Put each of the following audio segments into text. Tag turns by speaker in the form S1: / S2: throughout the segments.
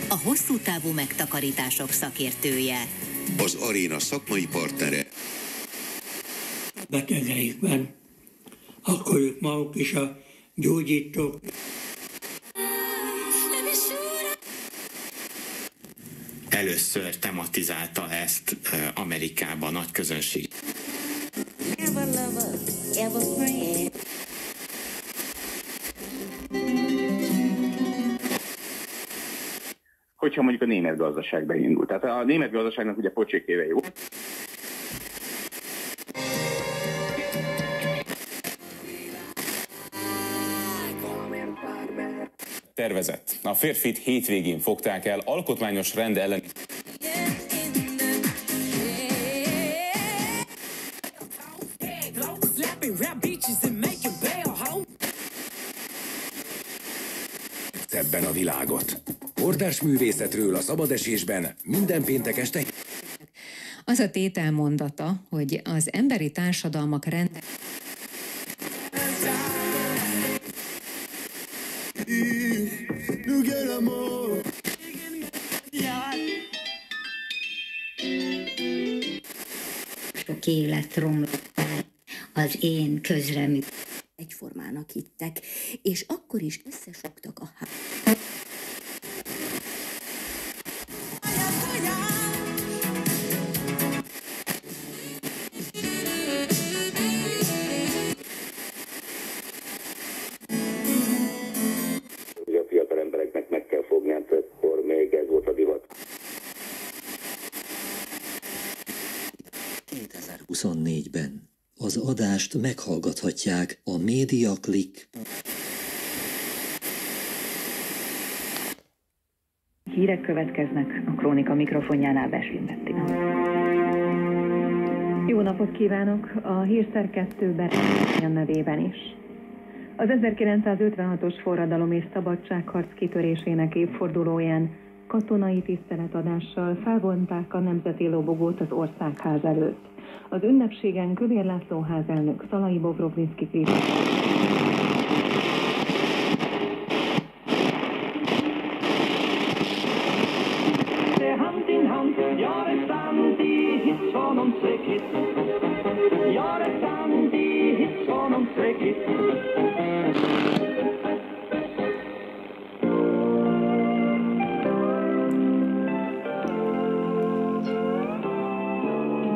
S1: a hosszú távú megtakarítások szakértője.
S2: Az Aréna szakmai partnere.
S3: Betegeikben, akkor ők maguk is a gyógyítók.
S4: Először tematizálta ezt Amerikában a nagy közönség.
S5: Hogyha mondjuk a német gazdaság beindult. Tehát a német gazdaságnak ugye pocsék éve jó.
S6: Tervezett. A férfit hétvégén fogták el alkotmányos rend ellen.
S7: Ebben a világot. Hordás művészetről a szabadesésben minden péntek este.
S8: Az a tételmondata, hogy az emberi társadalmak
S9: sok élet romlott az én közremű. Egyformának hittek, és akkor is összesogtak a
S5: Ugye a fiatal embereknek meg kell fogni, akkor még ez volt a divat.
S10: 2024-ben az adást meghallgathatják a MediaClick.
S11: Hírek következnek, a Krónika mikrofonjánál Beslin Bettina. Jó napot kívánok! A hírszerkesztőben nevében is. Az 1956-os forradalom és szabadságharc kitörésének évfordulóján katonai tiszteletadással felvonták a nemzeti lobogót az országház előtt. Az ünnepségen Kövér László házelnök, Szalai Bobrovnicki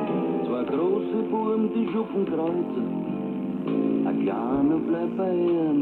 S12: Große Burm, die Schuppen kreuzen, a Gane bleibt bei ihr.